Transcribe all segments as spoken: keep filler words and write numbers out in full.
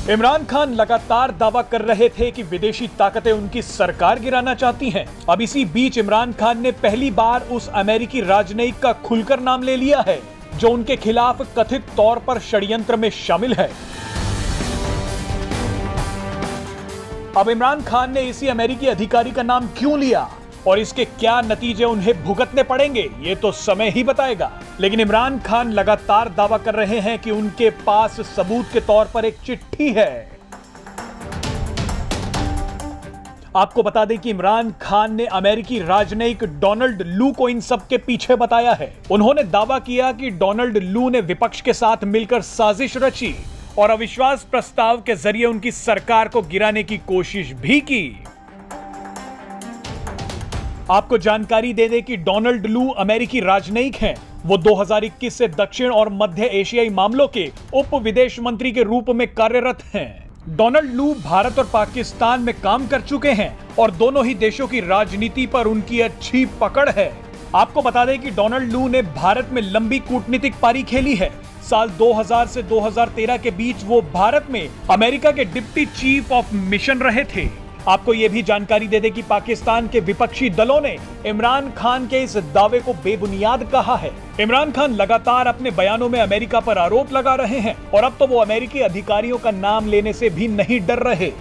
इमरान खान लगातार दावा कर रहे थे कि विदेशी ताकतें उनकी सरकार गिराना चाहती हैं। अब इसी बीच इमरान खान ने पहली बार उस अमेरिकी राजनयिक का खुलकर नाम ले लिया है जो उनके खिलाफ कथित तौर पर षड्यंत्र में शामिल है। अब इमरान खान ने इसी अमेरिकी अधिकारी का नाम क्यों लिया और इसके क्या नतीजे उन्हें भुगतने पड़ेंगे, ये तो समय ही बताएगा। लेकिन इमरान खान लगातार दावा कर रहे हैं कि उनके पास सबूत के तौर पर एक चिट्ठी है। आपको बता दें कि इमरान खान ने अमेरिकी राजनयिक डोनाल्ड लू को इन सब के पीछे बताया है। उन्होंने दावा किया कि डोनाल्ड लू ने विपक्ष के साथ मिलकर साजिश रची और अविश्वास प्रस्ताव के जरिए उनकी सरकार को गिराने की कोशिश भी की। आपको जानकारी दे दें कि डोनाल्ड लू अमेरिकी राजनयिक हैं। वो दो हज़ार इक्कीस से दक्षिण और मध्य एशियाई मामलों के उप विदेश मंत्री के रूप में कार्यरत हैं। डोनाल्ड लू भारत और पाकिस्तान में काम कर चुके हैं और दोनों ही देशों की राजनीति पर उनकी अच्छी पकड़ है। आपको बता दें कि डोनाल्ड लू ने भारत में लंबी कूटनीतिक पारी खेली है। साल दो हज़ार से दो हज़ार तेरह के बीच वो भारत में अमेरिका के डिप्टी चीफ ऑफ मिशन रहे थे। आपको यह भी जानकारी दे दें कि पाकिस्तान के विपक्षी दलों ने इमरान खान के इस दावे को बेबुनियाद कहा है। इमरान खान लगातार अपने बयानों में अमेरिका पर आरोप लगा रहे हैं और अब तो वो अमेरिकी अधिकारियों का नाम लेने से भी नहीं डर रहे।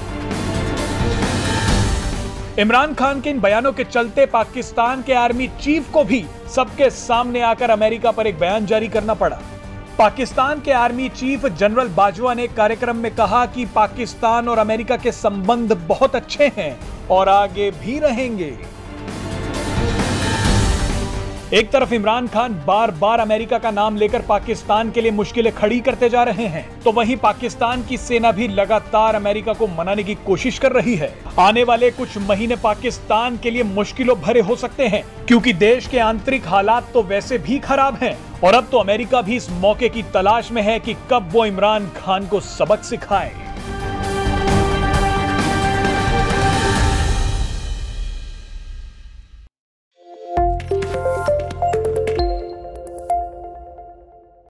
इमरान खान के इन बयानों के चलते पाकिस्तान के आर्मी चीफ को भी सबके सामने आकर अमेरिका पर एक बयान जारी करना पड़ा। पाकिस्तान के आर्मी चीफ जनरल बाजवा ने कार्यक्रम में कहा कि पाकिस्तान और अमेरिका के संबंध बहुत अच्छे हैं और आगे भी रहेंगे। एक तरफ इमरान खान बार बार अमेरिका का नाम लेकर पाकिस्तान के लिए मुश्किलें खड़ी करते जा रहे हैं, तो वहीं पाकिस्तान की सेना भी लगातार अमेरिका को मनाने की कोशिश कर रही है। आने वाले कुछ महीने पाकिस्तान के लिए मुश्किलों भरे हो सकते हैं क्योंकि देश के आंतरिक हालात तो वैसे भी खराब हैं और अब तो अमेरिका भी इस मौके की तलाश में है कि कब वो इमरान खान को सबक सिखाए।